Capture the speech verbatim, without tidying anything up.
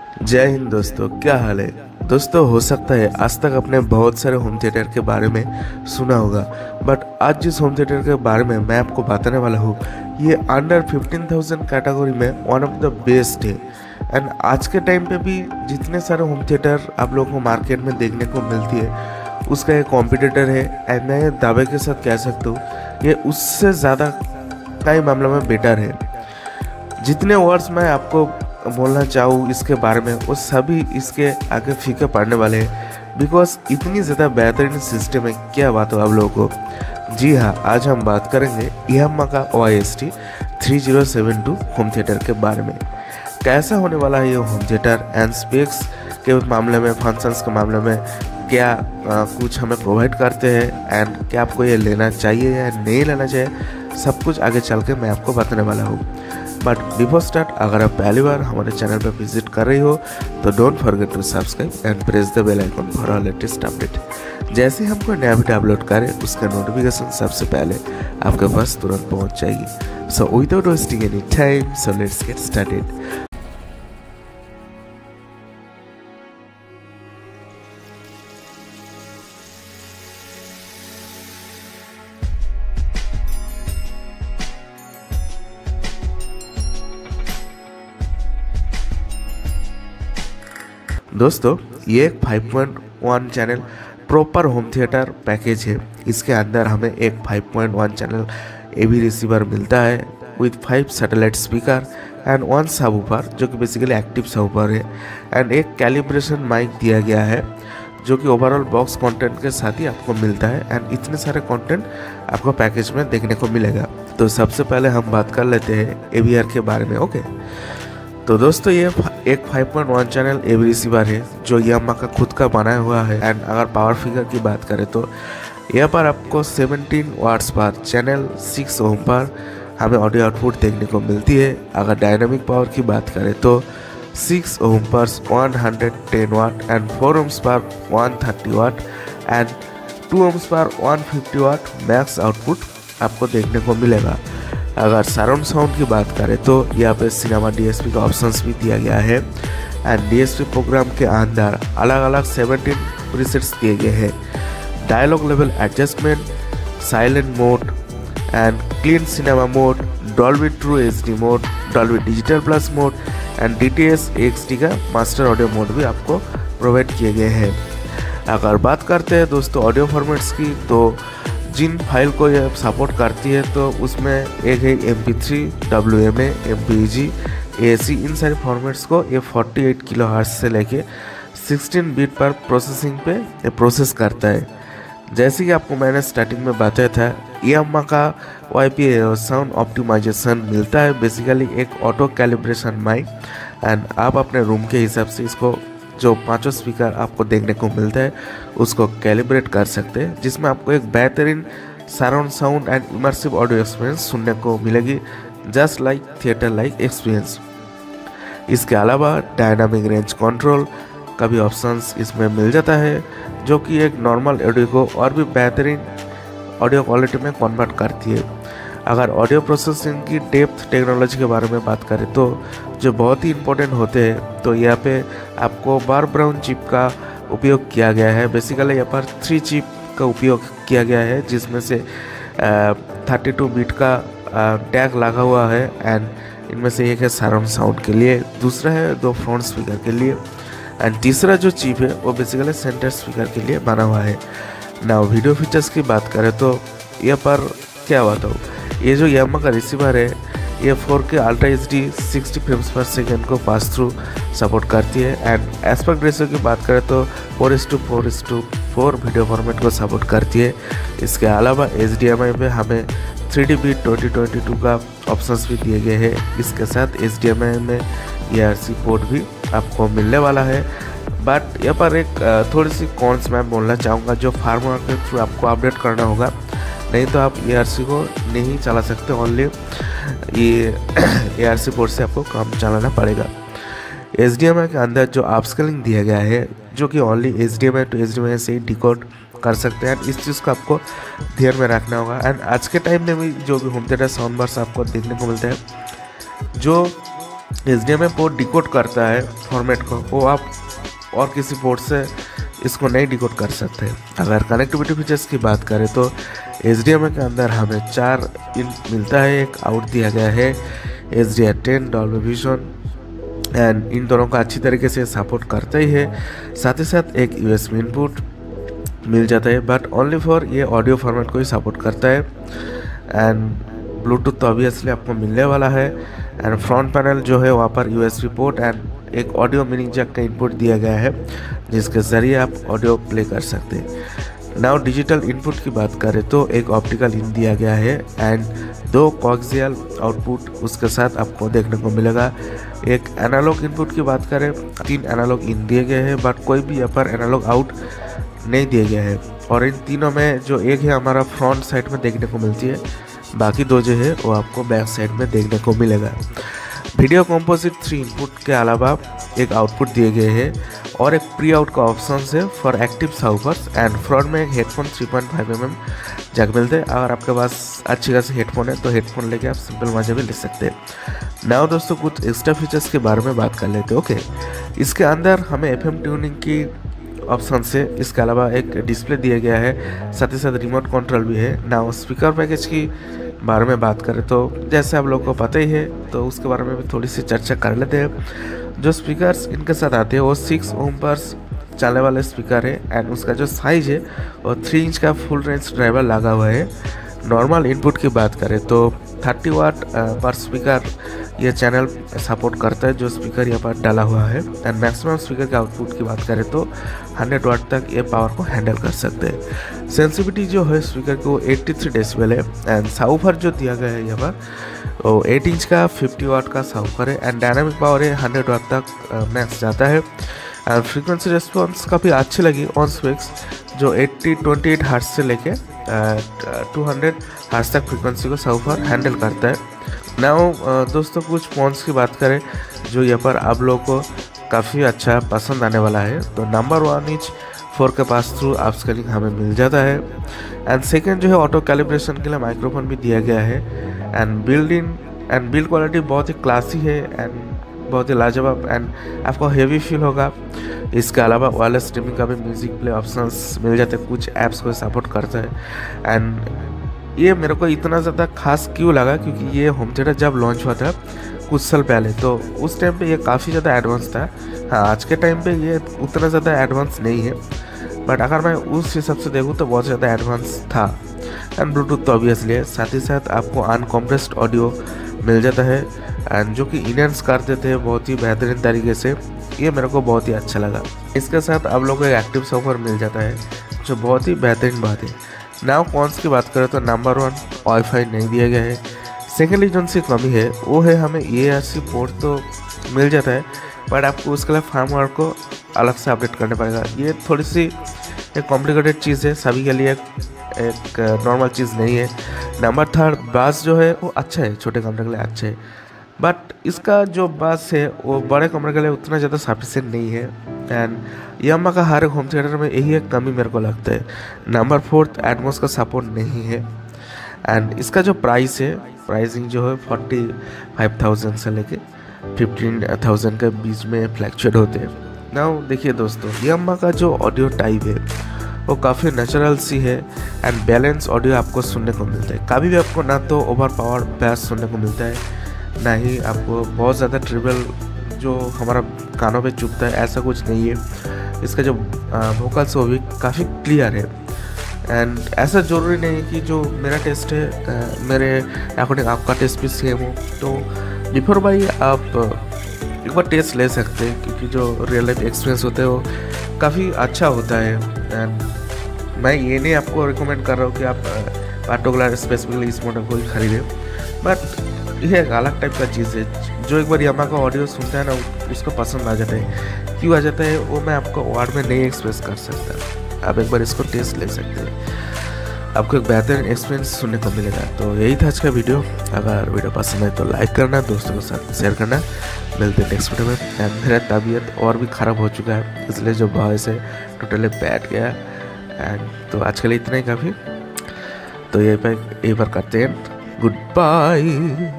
जय हिंद दोस्तों, क्या हाल है। दोस्तों, हो सकता है आज तक आपने बहुत सारे होम थिएटर के बारे में सुना होगा, बट आज जिस होम थिएटर के बारे में मैं आपको बताने वाला हूँ ये अंडर फिफ्टीन थाउजेंड कैटेगरी में वन ऑफ द बेस्ट है। एंड आज के टाइम पे भी जितने सारे होम थिएटर आप लोगों को मार्केट में देखने को मिलती है उसका एक कॉम्पिटिटर है। एंड मैं दावे के साथ कह सकता हूँ ये उससे ज़्यादा कई मामलों में बेटर है। जितने वर्ड्स मैं आपको बोलना चाहूँ इसके बारे में वो सभी इसके आगे फीके पड़ने वाले हैं, बिकॉज इतनी ज़्यादा बेहतरीन सिस्टम है। क्या बात हो आप लोगों को। जी हाँ, आज हम बात करेंगे यामाहा का O I S T three zero seven two home theatre के बारे में। कैसा होने वाला है ये होम थिएटर एंड स्पेक्स के मामले में, फंक्शंस के मामले में क्या आ, कुछ हमें प्रोवाइड करते हैं एंड क्या आपको ये लेना चाहिए या नहीं लेना चाहिए, सब कुछ आगे चल के मैं आपको बताने वाला हूँ। बट बिफोर स्टार्ट, अगर आप पहली बार हमारे चैनल पर विजिट कर रही हो तो don't forget to subscribe and press the bell icon for all latest update. जैसे हम कोई नया वीडियो अपलोड करें उसका नोटिफिकेशन सबसे पहले आपके पास तुरंत पहुंच जाएगी। So without wasting any time, so let's get started. दोस्तों, ये एक five point one channel proper home theatre package है। इसके अंदर हमें एक five point one channel AV receiver मिलता है with five satellite speaker and one subwoofer जो कि बेसिकली एक्टिव सबवूफर है, एंड एक कैलिब्रेशन माइक दिया गया है जो कि ओवरऑल बॉक्स कंटेंट के साथ ही आपको मिलता है। एंड इतने सारे कंटेंट आपको पैकेज में देखने को मिलेगा। तो सबसे पहले हम बात कर लेते हैं ए वी आर के बारे में। ओके, तो दोस्तों ये एक five point one channel AV receiver है जो यामाहा का खुद का बनाया हुआ है। एंड अगर पावर फिगर की बात करें तो यहाँ पर आपको seventeen watts per channel six ohm पर हमें ऑडियो आउटपुट देखने को मिलती है। अगर डायनामिक पावर की बात करें तो सिक्स ओम पर one hundred ten watt and four ohms पर one thirty watt and two ohms पर one fifty watt max output आपको देखने को मिलेगा। अगर सराउंड साउंड की बात करें तो यहाँ पे सिनेमा डी एस पी का ऑप्शंस भी दिया गया है। And D S P program के अंदर अलग अलग सेवनटीन प्रीसेट्स दिए गए हैं। Dialogue level adjustment, silent mode and clean cinema mode, Dolby true H D mode, Dolby digital plus mode and D T S X D का master audio mode भी आपको प्रोवाइड किए गए हैं। अगर बात करते हैं दोस्तों ऑडियो फॉर्मेट्स की, तो जिन फाइल को ये सपोर्ट करती है तो उसमें एक है M P three, W M A, M P G, A C, इन सारे फॉर्मेट्स को ये फोर्टी एट किलो हर्ट्ज से लेके सिक्सटीन बीट पर प्रोसेसिंग पे ये प्रोसेस करता है। जैसे कि आपको मैंने स्टार्टिंग में बताया था, यामाहा का वाई पी साउंड ऑप्टिमाइजेशन मिलता है, बेसिकली एक ऑटो कैलिब्रेशन माइक। एंड आप अपने रूम के हिसाब से इसको जो पांचों स्पीकर आपको देखने को मिलता है उसको कैलिब्रेट कर सकते हैं, जिसमें आपको एक बेहतरीन surround sound and immersive audio experience सुनने को मिलेगी, just like theatre like experience. इसके अलावा डायनामिक रेंज कंट्रोल का भी ऑप्शंस इसमें मिल जाता है जो कि एक नॉर्मल ऑडियो को और भी बेहतरीन ऑडियो क्वालिटी में कन्वर्ट करती है। अगर ऑडियो प्रोसेसिंग की डेप्थ टेक्नोलॉजी के बारे में बात करें तो जो बहुत ही इम्पोर्टेंट होते हैं, तो यहाँ पे आपको बार ब्राउन चिप का उपयोग किया गया है। बेसिकली यहाँ पर थ्री चिप का उपयोग किया गया है जिसमें से थर्टी टू बीट का टैग लगा हुआ है। एंड इनमें से एक है सराउंड साउंड के लिए, दूसरा है दो फ्रंट स्पीकर के लिए एंड तीसरा जो चिप है वो बेसिकली सेंटर स्पीकर के लिए बना हुआ है। ना वीडियो फीचर्स की बात करें तो यहाँ पर क्या बताऊँ, ये जो यामाहा का रिसीवर है ये four K ultra H D sixty frames per second को पास थ्रू सपोर्ट करती है। एंड एस्पेक्ट रेशियो की बात करें तो four is to four is to four video format को सपोर्ट करती है। इसके अलावा एच डी एम आई में हमें three D B twenty twenty two का ऑप्शंस भी दिए गए हैं। इसके साथ एच डी एम आई में ए आर सी पोर्ट भी आपको मिलने वाला है। बट यहाँ पर एक थोड़ी सी कॉन्स मैं बोलना चाहूँगा, जो फार्मवेयर के थ्रू आपको अपडेट करना होगा, नहीं तो आप ए आर सी को नहीं चला सकते। ओनली ये ए आर सी पोर्ट से आपको काम चलाना पड़ेगा। एच डी एम आई के अंदर जो अपस्केलिंग दिया गया है जो कि only H D M I two H D M I से ही डिकोड कर सकते हैं। इस चीज़ को आपको ध्यान में रखना होगा। एंड आज के टाइम में भी जो भी होम थिएटर साउंड बार्स आपको देखने को मिलते हैं, जो H D M I port decode करता है फॉर्मेट को, वो आप और किसी पोर्ट से इसको नहीं डिकोड कर सकते। अगर कनेक्टिविटी फीचर्स की बात करें तो एच डी एम आई के अंदर हमें चार इन मिलता है, एक आउट दिया गया है H D R ten, Dolby vision, and इन दोनों का अच्छी तरीके से सपोर्ट करता ही है। साथ ही साथ एक यू एस बी इनपुट मिल जाता है, बट ओनली फॉर ये ऑडियो फॉर्मेट को ही सपोर्ट करता है। एंड ब्लूटूथ तो ऑब्वियसली आपको मिलने वाला है। एंड फ्रंट पैनल जो है वहाँ पर U S B port and एक ऑडियो मिनी जैक का इनपुट दिया गया है, जिसके ज़रिए आप ऑडियो प्ले कर सकते हैं। नाउ डिजिटल इनपुट की बात करें तो एक ऑप्टिकल इन दिया गया है एंड दो कॉक्सियल आउटपुट उसके साथ आपको देखने को मिलेगा। एक एनालॉग इनपुट की बात करें, तीन एनालॉग इन दिए गए हैं, बट कोई भी यहाँ पर एनालॉग आउट नहीं दिया गया है। और इन तीनों में जो एक है हमारा फ्रंट साइड में देखने को मिलती है, बाकी दो जो है वो आपको बैक साइड में देखने को मिलेगा। वीडियो कंपोजिट थ्री इनपुट के अलावा एक आउटपुट दिए गए हैं और एक प्री आउट का ऑप्शन है for active subwoofers. And front में एक headphone three point five M M jack मिलते हैं। अगर आपके पास अच्छी खासी हेडफोन है तो हेडफोन लेके आप सिंपल मजे भी ले सकते हैं। नाउ दोस्तों कुछ एक्स्ट्रा फीचर्स के बारे में बात कर लेते हैं। ओके, इसके अंदर हमें एफ एम ट्यूनिंग की ऑप्शन से, इसके अलावा एक डिस्प्ले दिया गया है, साथ ही साथ रिमोट कंट्रोल भी है। नाउ स्पीकर पैकेज की बारे में बात करें तो जैसे आप लोगों को पता ही है, तो उसके बारे में भी थोड़ी सी चर्चा कर लेते हैं। जो स्पीकर्स इनके साथ आते हैं वो सिक्स ओम पर चलने वाले स्पीकर है एंड उसका जो साइज है वो थ्री इंच का फुल रेंज ड्राइवर लगा हुआ है। नॉर्मल इनपुट की बात करें तो थर्टी वाट पर स्पीकर ये चैनल सपोर्ट करता है, जो स्पीकर यहाँ पर डाला हुआ है। एंड मैक्सिमम स्पीकर के आउटपुट की बात करें तो हंड्रेड वाट तक ये पावर को हैंडल कर सकते हैं। सेंसिटिविटी जो है स्पीकर को एट्टी थ्री डेसिबल है। एंड साउफर जो दिया गया है यहाँ पर वो एट इंच का फिफ्टी वाट का साउफर है एंड डायनामिक पावर है हंड्रेड वाट तक मैक्स जाता है। एंड फ्रीक्वेंसी रिस्पॉन्स काफ़ी अच्छी लगी ऑन स्विक्स, जो एट्टी ट्वेंटी एट हर्ट्ज से लेके टू हंड्रेड हर्ट्ज तक फ्रीक्वेंसी को साउफर हैंडल करता है। नाउ दोस्तों कुछ फोन्स की बात करें जो यहाँ पर आप लोगों को काफ़ी अच्छा पसंद आने वाला है, तो नंबर वन इच फोर के पास थ्रू अपस्केलिंग हमें मिल जाता है। एंड सेकेंड जो है ऑटो कैलिब्रेशन के लिए माइक्रोफोन भी दिया गया है। And built in and build quality बहुत ही क्लासी है एंड बहुत ही लाजवाब एंड आपको हेवी फील होगा। इसके अलावा वायरलेस स्ट्रीमिंग का भी म्यूज़िक प्ले ऑप्शंस मिल जाते हैं, कुछ ऐप्स को सपोर्ट करता है। एंड ये मेरे को इतना ज़्यादा खास क्यों लगा, क्योंकि ये होम थिएटर जब लॉन्च हुआ था कुछ साल पहले, तो उस टाइम पे ये काफ़ी ज़्यादा एडवांस था। हाँ, आज के टाइम पे ये उतना ज़्यादा एडवांस नहीं है, बट अगर मैं उस हिसाब से देखूँ तो बहुत ज़्यादा एडवांस था। एंड ब्लूटूथ तो ऑब्वियसली है, साथ ही साथ आपको अनकम्प्रेस्ड ऑडियो मिल जाता है एंड जो कि इनहेंस कर देते हैं बहुत ही बेहतरीन तरीके से। ये मेरे को बहुत ही अच्छा लगा। इसके साथ आप लोगों को एक एक्टिव सॉफ्टवेयर मिल जाता है, जो बहुत ही बेहतरीन बात है। नाउ कॉन्स की बात करें तो नंबर वन वाईफाई नहीं दिया गया है। सेकेंडली जो सी कमी है वो है हमें ए आर सी पोर्ट तो मिल जाता है, बट आपको उसके लिए फार्मवेयर को अलग से अपडेट करना पड़ेगा। ये थोड़ी सी एक कॉम्प्लिकेटेड चीज़ है, सभी के लिए एक नॉर्मल चीज़ नहीं है। नंबर थर्ड बास जो है वो अच्छा है, छोटे कमरे के लिए अच्छा है, बट इसका जो बास है वो बड़े कमरे के लिए उतना ज़्यादा सफिशिएंट नहीं है। एंड यामा का हर एक होम थिएटर में यही एक कमी मेरे को लगता है। नंबर फोर्थ एटमॉस का सपोर्ट नहीं है। एंड इसका जो प्राइस है, प्राइसिंग जो है फोर्टी फाइव थाउजेंड से लेके फिफ्टीन थाउजेंड के बीच में फ्लैक्चुएट होते हैं। नाउ देखिए दोस्तों, यामा का जो ऑडियो टाइप है वो काफ़ी नेचुरल सी है एंड बैलेंस ऑडियो आपको सुनने को मिलता है। कभी भी आपको ना तो ओवर पावर बैस सुनने को मिलता है, ना ही आपको बहुत ज़्यादा ट्रिबल जो हमारा कानों पे चुभता है, ऐसा कुछ नहीं है। इसका जो वोकल्स वो भी काफ़ी क्लियर है। एंड ऐसा ज़रूरी नहीं है कि जो मेरा टेस्ट है आ, मेरे अकॉर्डिंग आपका टेस्ट भी सेम हो, तो बिफोर बाई आप एक बार टेस्ट ले सकते हैं, क्योंकि जो रियल लाइफ एक्सपीरियंस होता है वो काफ़ी अच्छा होता है। एंड मैं ये नहीं आपको रिकमेंड कर रहा हूँ कि आप पार्टिकुलर स्पेसिफिकली इस मॉडल को ही खरीदें, बट यह एक अलग टाइप का चीज़ है। जो एक बार यामा का ऑडियो सुनता है ना, उसको पसंद आ जाता है। क्यों आ जाता है वो मैं आपको वर्ड में नहीं एक्सप्रेस कर सकता। आप एक बार इसको टेस्ट ले सकते हैं, आपको एक बेहतरीन एक्सपीरियंस सुनने को मिलेगा। तो यही था आज का वीडियो। अगर वीडियो पसंद है तो लाइक करना, दोस्तों के साथ शेयर करना। मिलते हैं नेक्स्ट वीडियो में। एंड मेरा तबीयत और भी ख़राब हो चुका है, इसलिए जो वॉइस है टोटली बैठ गया। एंड तो आज के लिए इतना ही काफ़ी। तो यही पर यही पर करते हैं। Good bye.